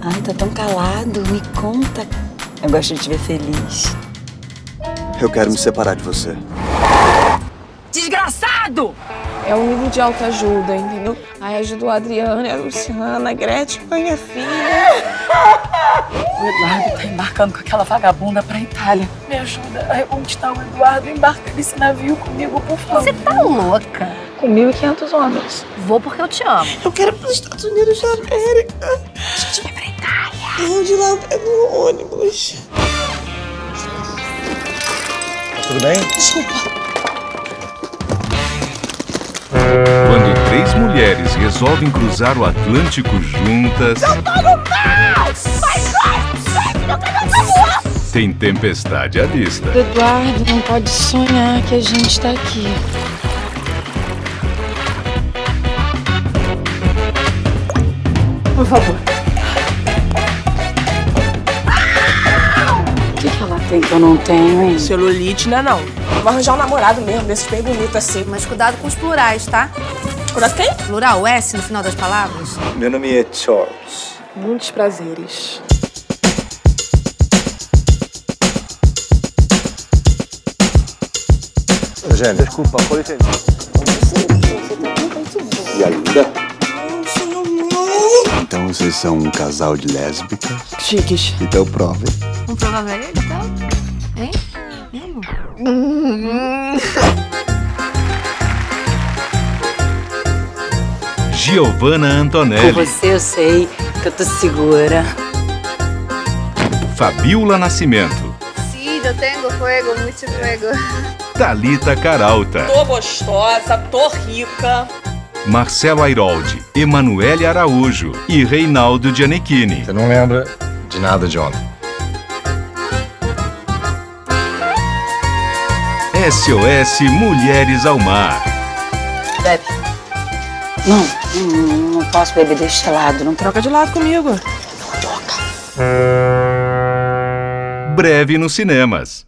Ai, tá tão calado. Me conta. Eu gosto de te ver feliz. Eu quero me separar de você. Desgraçado! É um livro de autoajuda, entendeu? Aí ajudou a Adriana, a Luciana, a Gretchen, a minha filha. O Eduardo tá embarcando com aquela vagabunda pra Itália. Me ajuda a reconquistar o Eduardo. Embarca nesse navio comigo, por favor. Você tá louca? Com 1.500 homens. Vou porque eu te amo. Eu quero ir pros Estados Unidos da América. A gente vai pra Itália. E onde lá eu pego um ônibus. Tudo bem? Desculpa. Quando 3 mulheres resolvem cruzar o Atlântico juntas... Eu tô no caos! Tem tempestade à vista. O Eduardo não pode sonhar que a gente tá aqui. Por favor. O que ela tem que eu não tenho, hein? Celulite, né, não? Vou arranjar um namorado mesmo, desses bem bonito assim. Mas cuidado com os plurais, tá? Cuidado quem? Plural, S no final das palavras. Meu nome é Charles. Muitos prazeres. Eugênia, desculpa, com licença. E a linda? Então vocês são um casal de lésbicas? Chiques. Então provem. Vamos provar pra ele, então? Hein? Giovanna Com Antonelli, você eu sei que eu tô segura. Fabiola Nascimento, Sí, yo tengo fuego, mucho fuego. Thalita Caralta, Tô gostosa, tô rica. Marcelo Airoldi, Emanuele Araújo e Reinaldo Gianecchini. Você não lembra de nada de ontem? SOS Mulheres ao Mar. Bebe. Não posso beber deste lado. Não Troca de lado comigo. Breve nos cinemas.